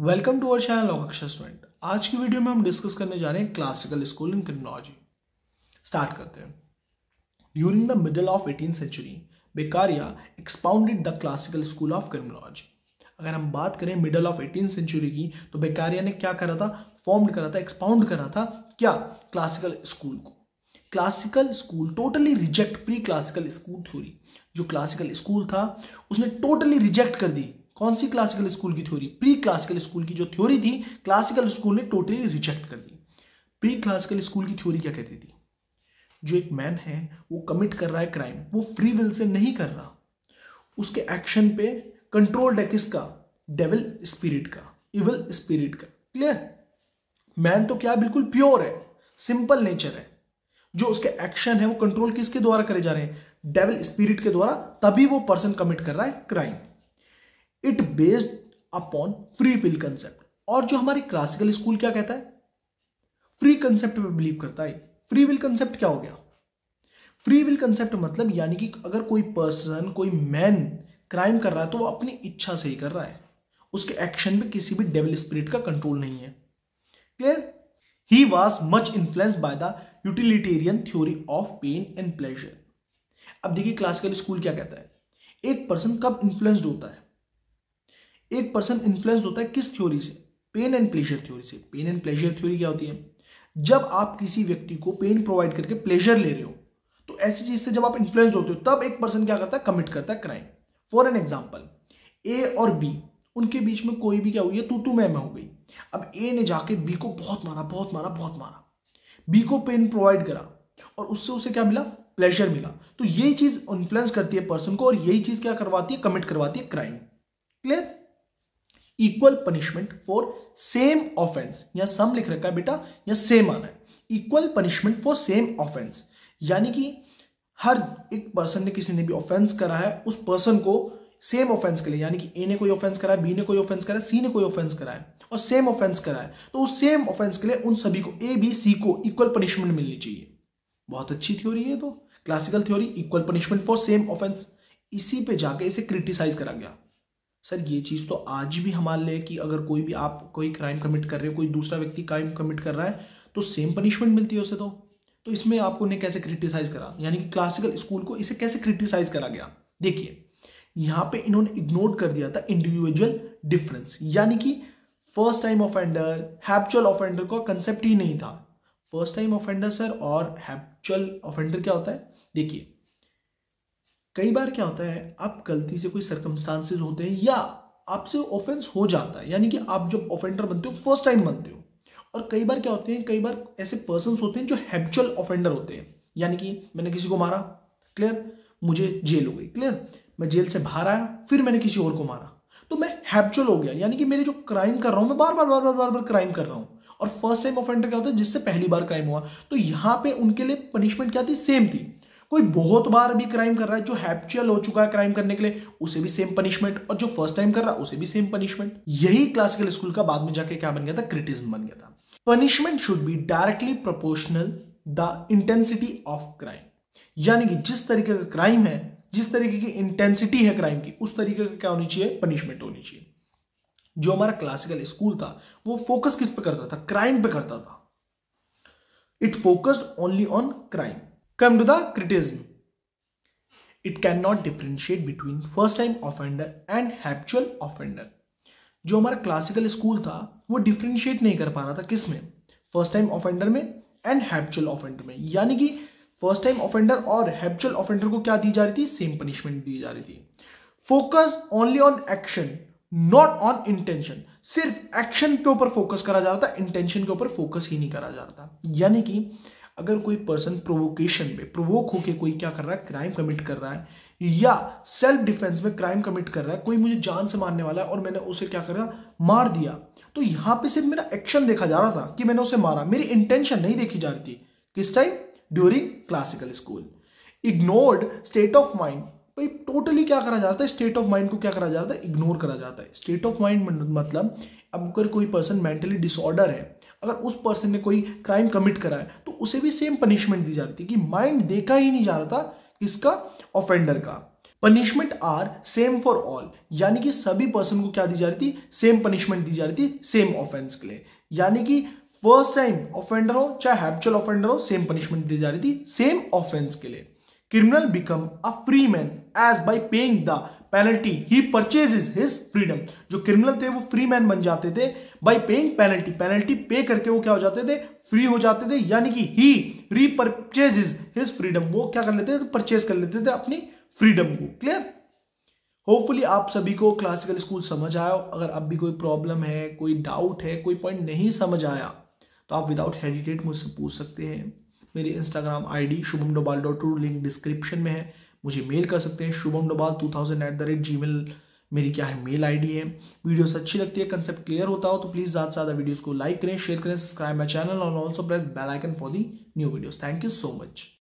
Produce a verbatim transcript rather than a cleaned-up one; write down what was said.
Welcome to our channel Akshar student. आज की video में हम डिस्कस करने जा रहे हैं classical school in criminology. Start करते हैं। During the middle of eighteen century Beccaria expounded the classical school of criminology. अगर हम बात करें मिडल ऑफ एटीन सेंचुरी की, तो बेकारिया ने क्या करा था? फॉर्म्ड करा था, एक्सपाउंड करा था क्या? क्लासिकल स्कूल को। Classical school totally reject pre classical school theory. जो क्लासिकल स्कूल था उसने टोटली रिजेक्ट कर दी। कौन सी क्लासिकल स्कूल की थ्योरी? प्री क्लासिकल स्कूल की जो थ्योरी थी क्लासिकल स्कूल ने टोटली रिजेक्ट कर दी। प्री क्लासिकल स्कूल की थ्योरी क्या कहती थी? जो एक मैन है वो कमिट कर रहा है क्राइम, वो फ्री विल से नहीं कर रहा, उसके एक्शन पे कंट्रोल्ड है किसका? डेविल स्पिरिट का, इविल स्पिरिट का। क्लियर? मैन तो क्या बिल्कुल प्योर है, सिंपल नेचर है। जो उसके एक्शन है वो कंट्रोल किसके द्वारा करे जा रहे हैं? डेविल स्पिरिट के द्वारा। तभी वो पर्सन कमिट कर रहा है crime. It based upon free will concept. और जो हमारी क्लासिकल स्कूल क्या कहता है? फ्री कंसेप्ट पे बिलीव करता है। फ्री विल कंसेप्ट क्या हो गया? फ्री विल कंसेप्ट मतलब यानी कि अगर कोई पर्सन, कोई मैन क्राइम कर रहा है तो वो अपनी इच्छा से ही कर रहा है, उसके एक्शन में किसी भी डेविल स्पिरिट का कंट्रोल नहीं है। Clear? He was much influenced by the utilitarian theory of pain and pleasure. अब देखिए क्लासिकल स्कूल क्या कहता है। एक पर्सन कब इन्फ्लुएंस्ड होता है? एक पर्सन इन्फ्लुएंस होता है किस थ्योरी से? पेन एंड प्लेजर थ्योरी से। पेन एंड प्लेजर थ्योरी क्या होती है? जब आप किसी व्यक्ति को पेन प्रोवाइड करके प्लेजर ले रहे हो, तो ऐसी चीज से जब आप इन्फ्लुएंस होते हो तब एक पर्सन क्या करता है? कमिट करता है crime. For an example, A और बी, उनके बीच में कोई भी क्या हुई है? तू तू मैं मैं हो गई। अब ए ने जाके बी को बहुत मारा बहुत मारा बहुत मारा, बी को पेन प्रोवाइड करा और उससे उसे क्या मिला? प्लेजर मिला। तो यही चीज इन्फ्लुएंस करती है पर्सन को और यही चीज क्या करवाती है? कमिट करवाती है crime. Clear? Equal punishment for same offence. या सम लिख रखा है बेटा, या सेम आना है। Equal punishment for same offence यानी कि हर एक पर्सन ने, किसी ने भी ऑफेंस करा है, उस पर्सन को सेम ऑफेंस के लिए, यानी कि ए ने कोई ऑफेंस करा है, बी ने कोई ऑफेंस करा है, सी ने कोई ऑफेंस करा है और सेम ऑफेंस करा है, तो उस सेम ऑफेंस के लिए उन सभी को, ए बी सी को इक्वल पनिशमेंट मिलनी चाहिए। बहुत अच्छी थ्योरी है। तो classical theory, equal punishment for same offence. इसी पे जाके इसे क्रिटिसाइज करा गया। सर ये चीज तो आज भी हमारे लिए कि अगर कोई भी आप कोई क्राइम कमिट कर रहे हो, कोई दूसरा व्यक्ति क्राइम कमिट कर रहा है तो सेम पनिशमेंट मिलती है उसे। तो तो इसमें आपको ने कैसे क्रिटिसाइज करा, यानी कि क्लासिकल स्कूल को इसे कैसे क्रिटिसाइज करा गया? देखिए यहां पे इन्होंने इग्नोर कर दिया था इंडिविजुअल डिफरेंस, यानी कि first time offender, habitual offender का कंसेप्ट ही नहीं था। फर्स्ट टाइम ऑफेंडर सर और हैप्चुअल ऑफेंडर क्या होता है? देखिए कई बार क्या होता है, आप गलती से कोई सर्कमस्टांसेस होते हैं या आपसे ऑफेंस हो जाता है, यानी कि आप जब ऑफेंडर बनते हो फर्स्ट टाइम बनते हो। और कई बार क्या होते हैं, कई बार ऐसे पर्सन्स होते हैं जो हैप्चुअल ऑफेंडर होते हैं, यानी कि मैंने किसी को मारा, क्लियर, मुझे जेल हो गई, क्लियर, मैं जेल से बाहर आया, फिर मैंने किसी और को मारा, तो मैं हैप्चुअल हो गया, यानी कि मेरे जो क्राइम कर रहा हूं मैं बार बार बार बार बार बार क्राइम कर रहा हूं। और फर्स्ट टाइम ऑफेंडर क्या होता है? जिससे पहली बार क्राइम हुआ। तो यहां पे उनके लिए पनिशमेंट क्या थी? सेम थी। कोई बहुत बार भी क्राइम कर रहा है, जो हैप्चुअल हो चुका है क्राइम करने के लिए, उसे भी सेम पनिशमेंट, और जो फर्स्ट टाइम कर रहा है उसे भी सेम पनिशमेंट। यही क्लासिकल स्कूल का बाद में जाके क्या बन गया था? क्रिटिज्म बन गया था। Punishment should be directly proportional the intensity of crime, यानी कि जिस तरीके का क्राइम है, जिस तरीके की इंटेंसिटी है क्राइम की, उस तरीके का क्या होनी चाहिए? पनिशमेंट होनी चाहिए। जो हमारा क्लासिकल स्कूल था वो फोकस किस पे करता था? क्राइम पे करता था। It focused only on crime. Come to the criticism. It cannot differentiate between first time offender and habitual offender. जो हमारा क्लासिकल स्कूल था वो डिफ्रेंशिएट नहीं कर पा रहा था किस में? फर्स्ट टाइम ऑफेंडर में एंड हैप्चुअल ऑफेंडर में, यानी कि फर्स्ट टाइम ऑफेंडर और हैप्चुअल ऑफेंडर को क्या दी जा रही थी? सेम पनिशमेंट दी जा रही थी। Focus only on action, not on intention. सिर्फ एक्शन के ऊपर फोकस करा जा रहा था, इंटेंशन के ऊपर फोकस ही नहीं करा जा रहा था। यानी कि अगर कोई पर्सन प्रोवोकेशन में, प्रोवोक होके कोई क्या कर रहा है? क्राइम कमिट कर रहा है, या सेल्फ डिफेंस में क्राइम कमिट कर रहा है, कोई मुझे जान से मारने वाला है और मैंने उसे क्या करा? मार दिया, तो यहां पे सिर्फ मेरा एक्शन देखा जा रहा था कि मैंने उसे मारा, मेरी इंटेंशन नहीं देखी जा रही थी। किस time? During classical school. Ignored state of mind. भाई टोटली क्या करा जाता है? स्टेट ऑफ माइंड को क्या करा जाता है? इग्नोर करा जाता है। स्टेट ऑफ माइंड मतलब अब अगर कोई पर्सन मेंटली डिसऑर्डर है, अगर उस पर्सन ने कोई क्राइम कमिट करा है तो उसे भी सेम पनिशमेंट दी जा रही थी, कि माइंड देखा ही नहीं जा रहा था किसका? ऑफेंडर का। Punishment are same for all, यानी कि सभी पर्सन को क्या दी जा रही थी, सेम पनिशमेंट दी जा रही थी सेम ऑफेंस के लिए। यानी कि फर्स्ट टाइम ऑफेंडर हो चाहे हैबिचुअल ऑफेंडर हो, सेम पनिशमेंट दी जा रही थी सेम ऑफेंस के लिए। Criminal become a free man as by paying the penalty he purchases his freedom. जो क्रिमिनल थे वो फ्री मैन बन जाते थे बाय पेइंग पेनल्टी, पेनल्टी पे करके वो क्या हो जाते थे, फ्री हो जाते थे। यानी कि ही रीपरचेजेस हिज फ्रीडम, वो क्या कर लेते थे, परचेज कर लेते थे अपनी फ्रीडम को। क्लियर? होपफुली आप सभी को क्लासिकल स्कूल समझ आया। अगर अब भी कोई प्रॉब्लम है, कोई डाउट है, कोई पॉइंट नहीं समझ आया तो आप विदाउट हेजिटेट मुझसे पूछ सकते हैं। मेरी Instagram ID Shubham Dobhal dot two link description में है, मुझे मेल कर सकते हैं Shubham Dobhal two thousand at the rate Gmail मेरी क्या है मेल आईडी है। वीडियोस अच्छी लगती है, कंसेप्ट क्लियर होता हो तो प्लीज ज़्यादा से ज़्यादा वीडियोस को लाइक करें, शेयर करें, सब्सक्राइब माई चैनल और also press bell icon for the new videos. Thank you so much.